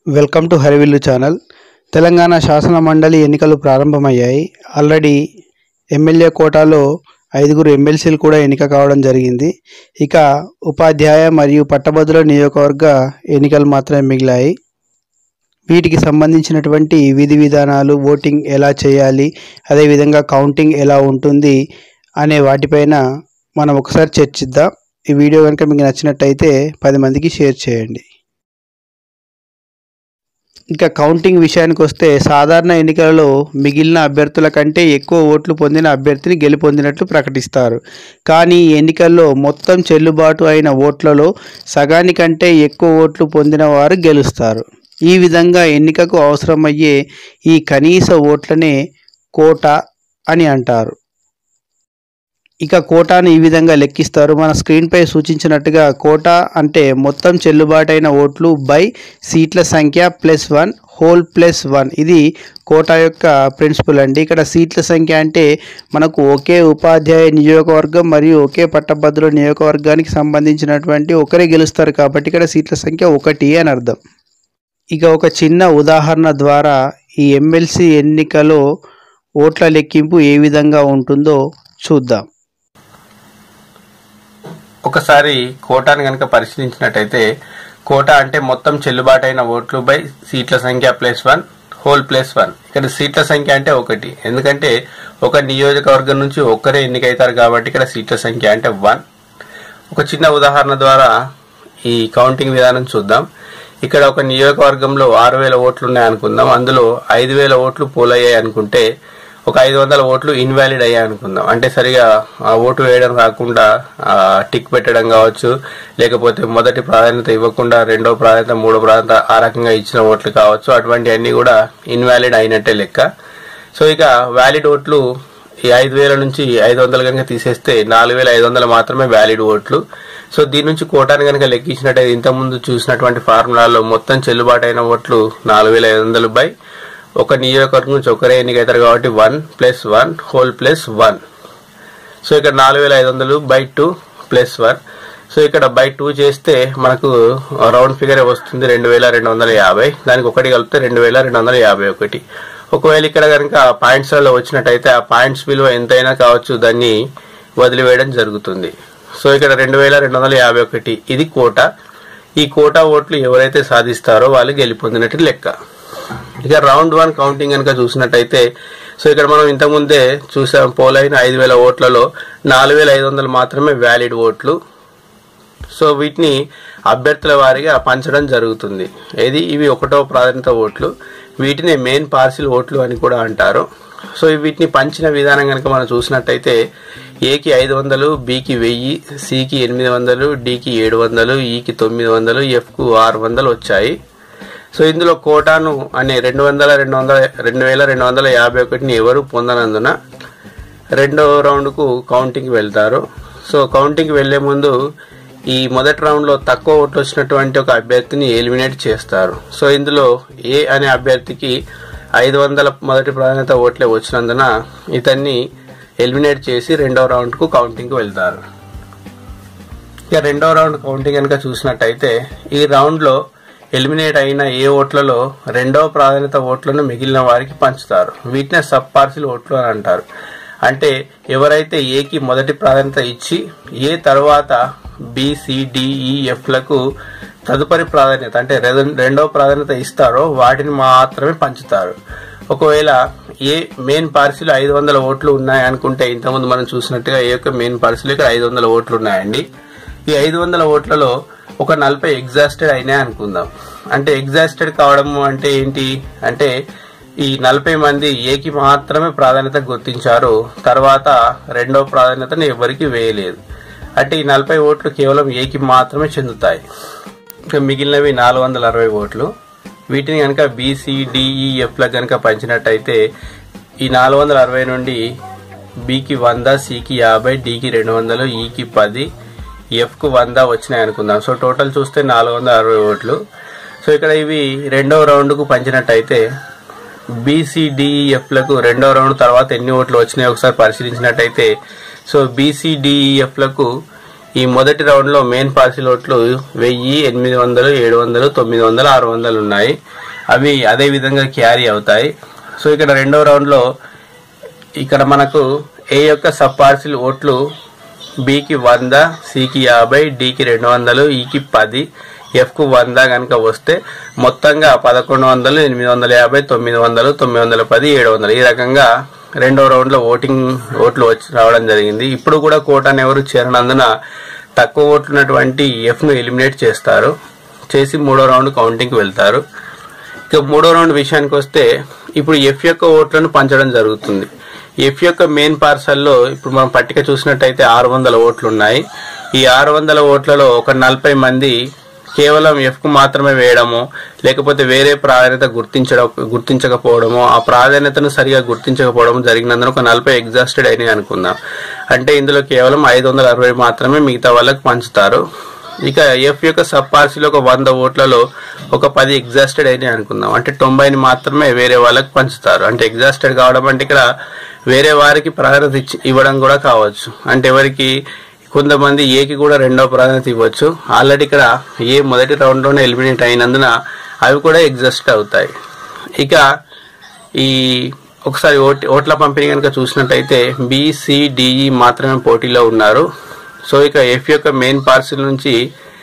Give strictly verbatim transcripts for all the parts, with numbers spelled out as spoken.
Welcome to Harivillu channel. Telangana శాసన మండలి ఎన్నికలు ప్రారంభమయ్యాయి. ఆల్రెడీ ఎమ్మెల్యే కోటాలో ఐదుగురు ఎమ్మెల్సీలు కూడా ఎన్నిక కావడం జరిగింది. ఇక ఉపాధ్యాయ మరియు పట్టభద్రుల నియోజకవర్గ ఎన్నికలు మాత్రమే మిగిలాయి. వీటికి సంబంధించినటువంటి విధి విధానాలు, ఓటింగ్ ఎలా చేయాలి, అదేవిధంగా కౌంటింగ్ ఎలా ఉంటుంది అనే వాటిపైన మనం ఒకసారి చర్చిద్దాం. ఈ వీడియో కనుక మీకు నచ్చినట్టయితే పది మందికి షేర్ చేయండి. ఇక కౌంటింగ్ విషయానికి వస్తే, సాధారణ ఎన్నికలలో మిగిలిన అభ్యర్థుల కంటే ఎక్కువ ఓట్లు పొందిన అభ్యర్థిని గెలుపొందినట్లు ప్రకటిస్తారు. కానీ ఈ ఎన్నికల్లో మొత్తం చెల్లుబాటు అయిన ఓట్లలో సగానికంటే ఎక్కువ ఓట్లు పొందిన వారు గెలుస్తారు. ఈ విధంగా ఎన్నికకు అవసరమయ్యే ఈ కనీస ఓట్లనే కోటా అని అంటారు. ఇక కోటాను ఈ విధంగా లెక్కిస్తారు. మన స్క్రీన్పై సూచించినట్టుగా కోటా అంటే మొత్తం చెల్లుబాటైన ఓట్లు బై సీట్ల సంఖ్య plus one whole plus one. ఇది కోటా యొక్క ప్రిన్సిపల్ అండి. ఇక్కడ సీట్ల సంఖ్య అంటే మనకు ఒకే ఉపాధ్యాయ నియోజకవర్గం మరియు ఒకే పట్టభద్రుల నియోజకవర్గానికి సంబంధించినటువంటి ఒకరే గెలుస్తారు కాబట్టి ఇక్కడ సీట్ల సంఖ్య ఒకటి అని అర్థం. ఇక ఒక చిన్న ఉదాహరణ ద్వారా ఈ ఎమ్మెల్సీ ఎన్నికలో ఓట్ల లెక్కింపు ఏ విధంగా ఉంటుందో చూద్దాం. ఒకసారి కోటాను కనుక పరిశీలించినట్టయితే, కోటా అంటే మొత్తం చెల్లుబాటైన ఓట్లు బై సీట్ల సంఖ్య plus one whole plus one. ఇక్కడ సీట్ల సంఖ్య అంటే ఒకటి, ఎందుకంటే ఒక నియోజకవర్గం నుంచి ఒక్కరే ఎన్నికైతారు కాబట్టి ఇక్కడ సీట్ల సంఖ్య అంటే వన్. ఒక చిన్న ఉదాహరణ ద్వారా ఈ కౌంటింగ్ విధానం చూద్దాం. ఇక్కడ ఒక నియోజకవర్గంలో ఆరు వేల ఓట్లు ఉన్నాయనుకుందాం. అందులో ఐదు వేల ఓట్లు పోలయ్యాయి అనుకుంటే ఒక ఐదు వందల ఓట్లు ఇన్వాలిడ్ అయ్యాయి అనుకుందాం. అంటే సరిగా ఓటు వేయడం రాకుండా టిక్ పెట్టడం కావచ్చు, లేకపోతే మొదటి ప్రాధాన్యత ఇవ్వకుండా రెండో ప్రాధాన్యత మూడో ప్రాధాన్యత ఆ రకంగా ఇచ్చిన ఓట్లు కావచ్చు. అటువంటివన్నీ కూడా ఇన్వాలిడ్ అయినట్టే లెక్క. సో ఇక వ్యాలిడ్ ఓట్లు ఈ ఐదు వేల నుంచి ఐదు వందలు కనుక తీసేస్తే నాలుగు వేల ఐదు వందలు మాత్రమే వ్యాలిడ్ ఓట్లు. సో దీని నుంచి కోటాను కనుక లెక్కించినట్టయితే ఇంతకుముందు చూసినటువంటి ఫార్ములాలో మొత్తం చెల్లుబాటు అయిన ఓట్లు నాలుగు వేల ఐదు వందలు బై ఒక నియోజకవర్గం నుంచి ఒకరే ఎన్నికైతారు కాబట్టి one plus one whole plus one. So ఇక్కడ నాలుగు వేల ఐదు వందలు by two plus one. So ఇక్కడ బై టూ చేస్తే మనకు రౌండ్ ఫిగర్ వస్తుంది రెండు వేల రెండు వందల యాభై. దానికి ఒకటి కలిపితే రెండు వేల రెండు వందల యాభై ఒకటి. ఒకవేళ ఇక్కడ కనుక పాయింట్స్లలో వచ్చినట్టయితే ఆ పాయింట్స్ విలువ ఎంతైనా కావచ్చు, దాన్ని వదిలివేయడం జరుగుతుంది. సో ఇక్కడ రెండు వేల రెండు వందల యాభై ఒకటి ఇది కోటా. ఈ కోటా ఓట్లు ఎవరైతే సాధిస్తారో వాళ్ళు గెలుపొందినట్టు లెక్క. ఇక రౌండ్ వన్ కౌంటింగ్ కనుక చూసినట్టయితే, సో ఇక్కడ మనం ఇంతకుముందే చూసాం, పోలైన ఐదు వేల ఓట్లలో నాలుగు వేల ఐదు వందలు మాత్రమే వ్యాలిడ్ ఓట్లు. సో వీటిని అభ్యర్థుల వారిగా పంచడం జరుగుతుంది. ఏది ఇవి ఒకటో ప్రాధాన్యత ఓట్లు, వీటిని మెయిన్ పార్సిల్ ఓట్లు అని కూడా అంటారు. సో వీటిని పంచిన విధానం కనుక మనం చూసినట్టయితే, ఏకి ఐదు వందలు, బికి వెయ్యి, సికి ఎనిమిది వందలు, డికి ఏడు వందలు, ఈకి తొమ్మిది వందలు, ఎఫ్కు ఆరు వందలు వచ్చాయి. సో ఇందులో కోటాను అనే రెండు వందల రెండు వందల రెండు వేల రెండు వందల యాభై ఒకటిని ఎవరు పొందనందున రెండో రౌండ్కు కౌంటింగ్ వెళ్తారు. సో కౌంటింగ్ వెళ్లే ముందు ఈ మొదటి రౌండ్లో తక్కువ ఓట్లు వచ్చినటువంటి ఒక అభ్యర్థిని ఎలిమినేట్ చేస్తారు. సో ఇందులో ఏ అనే అభ్యర్థికి ఐదు వందల మొదటి ప్రాధాన్యత ఓట్లే వచ్చినందున ఇతన్ని ఎలిమినేట్ చేసి రెండో రౌండ్కు కౌంటింగ్కి వెళ్తారు. ఇక రెండో రౌండ్ కౌంటింగ్ కనుక చూసినట్టయితే, ఈ రౌండ్లో ఎలిమినేట్ అయిన ఏ ఓట్లలో రెండవ ప్రాధాన్యత ఓట్లను మిగిలిన వారికి పంచుతారు. వీటినే సబ్ పార్సిల్ ఓట్లు అని అంటారు. అంటే ఎవరైతే ఏకి మొదటి ప్రాధాన్యత ఇచ్చి ఏ తర్వాత బిసిడిఈఎఫ్లకు తదుపరి ప్రాధాన్యత అంటే రెండవ ప్రాధాన్యత ఇస్తారో వాటిని మాత్రమే పంచుతారు. ఒకవేళ ఏ మెయిన్ పార్సిల్ ఐదు వందల ఓట్లు ఉన్నాయి అనుకుంటే, ఇంతకుముందు మనం చూసినట్టుగా ఏ యొక్క మెయిన్ పార్సిల్ ఇక్కడ ఐదు వందల ఓట్లు ఉన్నాయండి. ఈ ఐదు వందల ఓట్లలో ఒక నలభై ఎగ్జాస్టెడ్ అయినాయి అనుకుందాం. అంటే ఎగ్జాస్టెడ్ కావడము అంటే ఏంటి అంటే, ఈ నలభై మంది ఏకి మాత్రమే ప్రాధాన్యత గుర్తించారు, తర్వాత రెండో ప్రాధాన్యతను ఎవరికి వేయలేదు. అంటే ఈ నలభై ఓట్లు కేవలం ఏకి మాత్రమే చెందుతాయి. ఇంకా మిగిలినవి నాలుగు వందల అరవై ఓట్లు. వీటిని కనుక బిసిడిఈఎఫ్లకు కనుక పంచినట్టయితే, ఈ నాలుగు వందల అరవై నుండి బికి వంద, సికి యాభై, డికి రెండు వందలు, ఈకి పది, ఎఫ్కు వంద వచ్చినాయి అనుకుందాం. సో టోటల్ చూస్తే నాలుగు వందల అరవై ఓట్లు. సో ఇక్కడ ఇవి రెండవ రౌండ్కు పంచినట్టయితే బీసీడీఈఎఫ్లకు రెండవ రౌండ్ తర్వాత ఎన్ని ఓట్లు వచ్చినాయో ఒకసారి పరిశీలించినట్టయితే, సో బీసీడీఈఎఫ్లకు ఈ మొదటి రౌండ్ లో మెయిన్ పార్సిల్ ఓట్లు వెయ్యి, ఎనిమిది వందలు, ఏడు వందలు, తొమ్మిది వందలు, ఆరు వందలు ఉన్నాయి. అవి అదే విధంగా క్యారీ అవుతాయి. సో ఇక్కడ రెండవ రౌండ్ లో ఇక్కడ మనకు ఏ యొక్క సబ్ పార్సిల్ ఓట్లు బికి వంద, సికి యాభై, డికి రెండు వందలు, ఈకి పది, ఎఫ్ కు వంద కనుక వస్తే మొత్తంగా పదకొండు వందలు, ఎనిమిది వందల యాభై, తొమ్మిది వందలు, తొమ్మిది వందల పది, ఏడు వందలు ఈ రకంగా రెండో రౌండ్ లో ఓటింగ్ ఓట్లు వచ్చి రావడం జరిగింది. ఇప్పుడు కూడా కోటాను ఎవరు చేరనందున తక్కువ ఓట్లు ఉన్నటువంటి ఎఫ్ ను ఎలిమినేట్ చేస్తారు, చేసి మూడో రౌండ్ కౌంటింగ్ కి వెళ్తారు. ఇక మూడో రౌండ్ విషయానికి వస్తే ఇప్పుడు ఎఫ్ యొక్క ఓట్లను పంచడం జరుగుతుంది. ఎఫ్ యొక్క మెయిన్ పార్సల్లో ఇప్పుడు మనం పట్టిక చూసినట్టయితే ఆరు వందల ఓట్లు ఉన్నాయి. ఈ ఆరు వందల ఓట్లలో ఒక నలభై మంది కేవలం ఎఫ్ కు మాత్రమే వేయడము, లేకపోతే వేరే ప్రాధాన్యత గుర్తించడం గుర్తించకపోవడము, ఆ ప్రాధాన్యతను సరిగా గుర్తించకపోవడం జరిగినందున ఒక నలభై ఎగ్జాస్టెడ్ అయినాయి అనుకుందాం. అంటే ఇందులో కేవలం ఐదు వందల అరవై మాత్రమే మిగతా వాళ్ళకి పంచుతారు. ఇక ఎఫ్ యొక్క సబ్ పార్సిల్ ఒక వంద ఓట్లలో ఒక పది ఎగ్జాస్టెడ్ అయినాయి అనుకుందాం. అంటే తొంభైని మాత్రమే వేరే వాళ్ళకి పంచుతారు. అంటే ఎగ్జాస్టెడ్ కావడం అంటే ఇక్కడ వేరే వారికి ప్రాధాన్యత ఇచ్చి ఇవ్వడం కూడా కావచ్చు. అంటే ఎవరికి కొంతమంది ఏకి కూడా రెండవ ప్రాధాన్యత ఇవ్వచ్చు. ఆల్రెడీ ఇక్కడ ఏ మొదటి రౌండ్ లోనే ఎలిమినేట్ అయినందున అవి కూడా ఎగ్జాస్ట్ అవుతాయి. ఇక ఈ ఒకసారి ఓట్ ఓట్ల పంపిణీ కనుక చూసినట్టయితే బిసిడిఈ మాత్రమే పోటీలో ఉన్నారు. సో ఇక ఎఫ్ యొక్క మెయిన్ పార్సిల్ నుంచి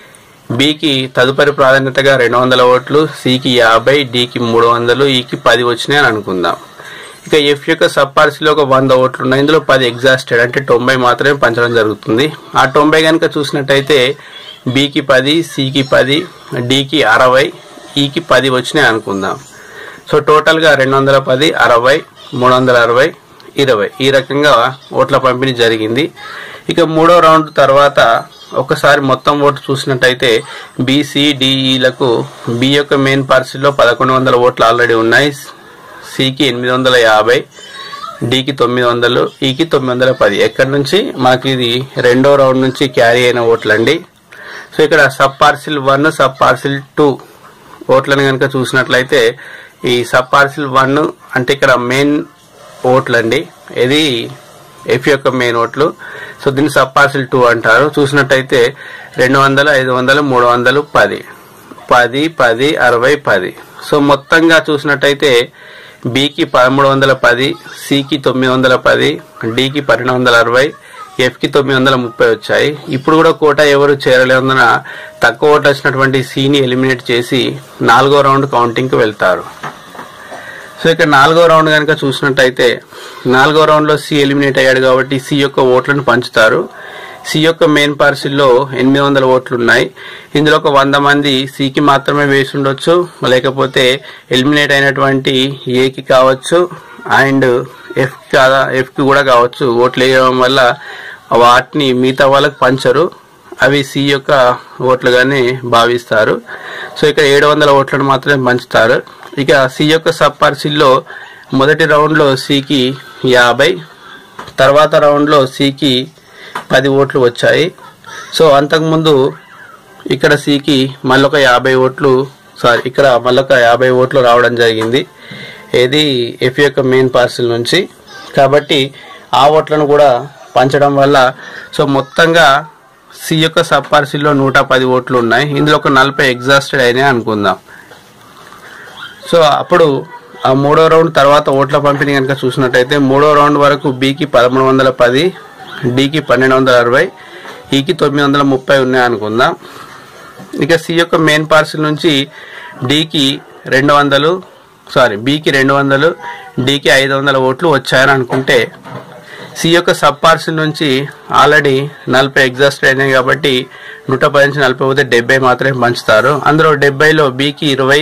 బికి తదుపరి ప్రాధాన్యతగా రెండు వందల ఓట్లు, సికి యాభై, డికి మూడు వందలు, ఈకి పది వచ్చినాయి అని అనుకుందాం. ఇక ఎఫ్ యొక్క సబ్ పార్సిల్ ఒక వంద ఓట్లు ఉన్నాయి. ఇందులో పది ఎగ్జాస్టెడ్ అంటే తొంభై మాత్రమే పంచడం జరుగుతుంది. ఆ తొంభై కనుక చూసినట్టయితే బికి పది, సికి పది, డికి అరవై, ఈకి పది వచ్చినాయి అనుకుందాం. సో టోటల్ గా రెండు వందల పది, అరవై, మూడు వందల అరవై, ఇరవై ఈ రకంగా ఓట్ల పంపిణీ జరిగింది. ఇక మూడో రౌండ్ తర్వాత ఒకసారి మొత్తం ఓటు చూసినట్టయితే బిసిడిఈలకు బి యొక్క మెయిన్ పార్సిల్లో పదకొండు వందల ఓట్లు ఆల్రెడీ ఉన్నాయి. సికి ఎనిమిది వందల యాభై, డికి తొమ్మిది వందలు, ఈకి తొమ్మిది వందల పది ఎక్కడి నుంచి మనకి ఇది రెండో రౌండ్ నుంచి క్యారీ అయిన ఓట్లండి. సో ఇక్కడ sub parcel one, sub parcel two ఓట్లను కనుక చూసినట్లయితే ఈ సబ్ పార్సిల్ వన్ అంటే ఇక్కడ మెయిన్ ఓట్లండి, ఇది ఎఫ్ యొక్క మెయిన్ ఓట్లు. సో దీన్ని సబ్ పార్సిల్ టూ అంటారు. చూసినట్టయితే రెండు వందలు, ఐదు వందలు, మూడు వందలు, పది, పది, పది, అరవై, పది. సో మొత్తంగా చూసినట్టయితే బికి పదమూడు వందల పది, సికి తొమ్మిది వందల పది, డికి పన్నెండు వందల అరవై, ఎఫ్ కి తొమ్మిది వందల ముప్పై వచ్చాయి. ఇప్పుడు కూడా కోటా ఎవరు చేరలేనందున తక్కువ ఓట్లు వచ్చినటువంటి సిని ఎలిమినేట్ చేసి నాలుగో రౌండ్ కౌంటింగ్ కి వెళ్తారు. సో ఇక్కడ నాలుగో రౌండ్ కనుక చూసినట్టయితే నాలుగో రౌండ్ లో సి ఎలిమినేట్ అయ్యాడు కాబట్టి సి యొక్క ఓట్లను పంచుతారు. సి యొక్క మెయిన్ పార్సిల్లో ఎనిమిది వందల ఓట్లు ఉన్నాయి. ఇందులో ఒక వంద మంది సికి మాత్రమే వేసి ఉండొచ్చు, లేకపోతే ఎలిమినేట్ అయినటువంటి ఏకి కావచ్చు అండ్ ఎఫ్ ఎఫ్ కి కూడా కావచ్చు. ఓట్లు వేయడం వల్ల వాటిని మిగతా వాళ్ళకి పంచరు, అవి సి యొక్క ఓట్లుగానే భావిస్తారు. సో ఇక్కడ ఏడు వందల ఓట్లను మాత్రమే పంచుతారు. ఇక సి యొక్క సబ్ పార్సిల్లో మొదటి రౌండ్ లో సికి యాభై, తర్వాత రౌండ్ లో సికి పది ఓట్లు వచ్చాయి. సో అంతకుముందు ఇక్కడ సికి మళ్ళొక యాభై ఓట్లు సారీ ఇక్కడ మళ్ళొక యాభై ఓట్లు రావడం జరిగింది, ఇది ఎఫ్ యొక్క మెయిన్ పార్సిల్ నుంచి. కాబట్టి ఆ ఓట్లను కూడా పంచడం వల్ల సో మొత్తంగా సి యొక్క సబ్ పార్సిల్లో నూట పది ఓట్లు ఉన్నాయి. ఇందులో ఒక నలభై ఎగ్జాస్టెడ్ అయినాయి అనుకుందాం. సో అప్పుడు ఆ మూడో రౌండ్ తర్వాత ఓట్ల పంపిణీ కనుక చూసినట్టయితే మూడో రౌండ్ వరకు బికి పదమూడు వందల పది, డికి పన్నెండు వందల అరవై, ఈకి తొమ్మిది వందల ముప్పై ఉన్నాయి అనుకుందాం. ఇక సి యొక్క మెయిన్ పార్సిల్ నుంచి డికి రెండు వందలు సారీ బికి రెండు వందలు, డికి ఐదు వందల ఓట్లు వచ్చాయని అనుకుంటే సి యొక్క సబ్ పార్సిల్ నుంచి ఆల్రెడీ నలభై ఎగ్జాస్ట్ అయినాయి కాబట్టి నూట పది నుంచి నలభై పోతే డెబ్బై మాత్రమే పంచుతారు. అందులో డెబ్బైలో బికి ఇరవై,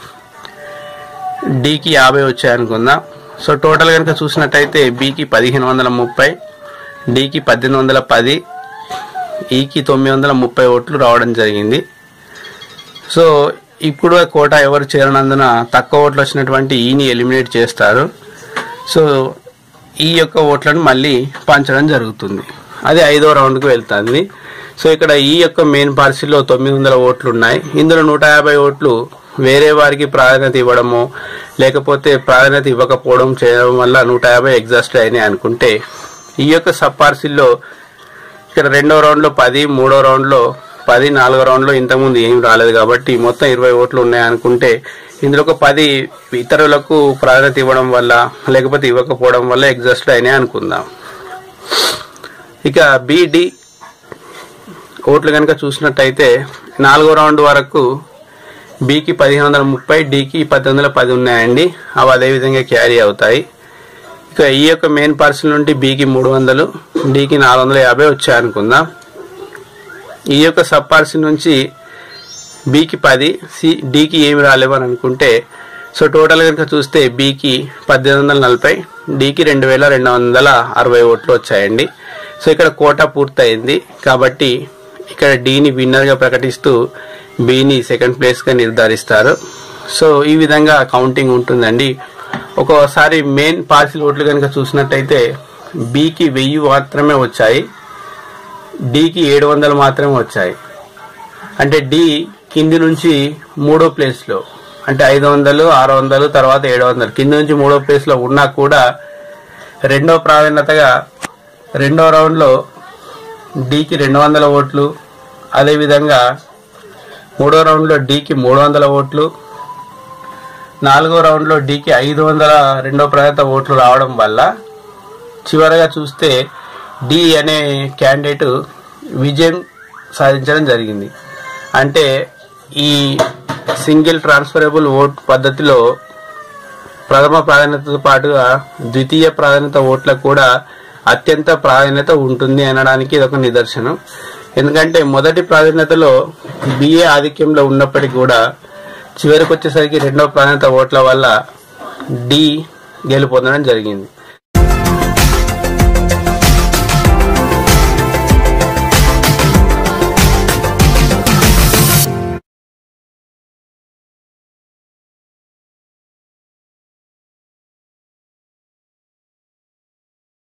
డికి యాభై వచ్చాయనుకుందాం. సో టోటల్ కనుక చూసినట్టయితే బికి పదిహేను వందల ముప్పై, డికి పద్దెనిమిది వందల పది, ఈకి తొమ్మిది వందల ముప్పై ఓట్లు రావడం జరిగింది. సో ఇప్పుడు కోటా ఎవరు చేరనందున తక్కువ ఓట్లు వచ్చినటువంటి ఈని ఎలిమినేట్ చేస్తారు. సో ఈ యొక్క ఓట్లను మళ్ళీ పంచడం జరుగుతుంది, అది ఐదో రౌండ్కి వెళ్తుంది. సో ఇక్కడ ఈ యొక్క మెయిన్ పార్సిల్లో తొమ్మిది వందల ఓట్లు ఉన్నాయి. ఇందులో నూట యాభై ఓట్లు వేరే వారికి ప్రాధాన్యత ఇవ్వడము, లేకపోతే ప్రాధాన్యత ఇవ్వకపోవడం చేయడం వల్ల నూట యాభై ఎగ్జాస్ట్ అయినాయి అనుకుంటే ఈ యొక్క సబ్ పార్సిల్లో ఇక్కడ రెండో రౌండ్లో పది, మూడో రౌండ్లో పది, నాలుగో రౌండ్లో ఇంతకుముందు ఏం రాలేదు కాబట్టి మొత్తం ఇరవై ఓట్లు ఉన్నాయనుకుంటే ఇందులో ఒక పది ఇతరులకు ప్రాధాన్యత ఇవ్వడం వల్ల లేకపోతే ఇవ్వకపోవడం వల్ల ఎగ్జాస్ట్ అయినాయి అనుకుందాం. ఇక బిడి ఓట్లు కనుక చూసినట్టయితే నాలుగో రౌండ్ వరకు బికి పదిహేను వందల ముప్పై, డికి పది వందల పది ఉన్నాయండి. అవి అదేవిధంగా క్యారీ అవుతాయి. ఇక ఈ యొక్క మెయిన్ పార్సల్ నుండి బికి మూడు వందలు, డికి నాలుగు వందల యాభై వచ్చాయనుకుందాం. ఈ యొక్క సబ్ పార్సల్ నుంచి బికి పది, సి డికి ఏమి రాలేవు అని అనుకుంటే సో టోటల్ కనుక చూస్తే బికి పద్దెనిమిది వందల నలభై, డికి రెండు వేల రెండు వందల అరవై ఓట్లు వచ్చాయండి. సో ఇక్కడ కోటా పూర్తయింది కాబట్టి ఇక్కడ డిని విన్నర్గా ప్రకటిస్తూ బిని సెకండ్ ప్లేస్గా నిర్ధారిస్తారు. సో ఈ విధంగా కౌంటింగ్ ఉంటుందండి. ఒక్కోసారి మెయిన్ పార్సిల్ ఓట్లు కనుక చూసినట్టయితే బికి వెయ్యి మాత్రమే వచ్చాయి, డికి ఏడు వందలు మాత్రమే వచ్చాయి. అంటే డి కింది నుంచి మూడో ప్లేస్లో అంటే ఐదు వందలు, ఆరు వందలు, తర్వాత ఏడు వందలు కింది నుంచి మూడో ప్లేస్లో ఉన్నా కూడా రెండో ప్రాధాన్యతగా రెండో రౌండ్లో డికి రెండు వందల ఓట్లు, అదేవిధంగా మూడో రౌండ్లో డికి మూడు వందల ఓట్లు, నాలుగో రౌండ్లో డికి ఐదు వందల రెండో ప్రాధాన్యత ఓట్లు రావడం వల్ల చివరగా చూస్తే డి అనే క్యాండిడేట్ విజయం సాధించడం జరిగింది. అంటే ఈ సింగిల్ ట్రాన్స్ఫరబుల్ ఓట్ పద్ధతిలో ప్రథమ ప్రాధాన్యతతో పాటుగా ద్వితీయ ప్రాధాన్యత ఓట్లకు కూడా అత్యంత ప్రాధాన్యత ఉంటుంది అనడానికి ఇది ఒక నిదర్శనం. ఎందుకంటే మొదటి ప్రాధాన్యతలో బిఏ ఆధిక్యంలో ఉన్నప్పటికీ కూడా చివరికి వచ్చేసరికి రెండవ ప్రాధాన్యత ఓట్ల వల్ల డి గెలుపొందడం జరిగింది.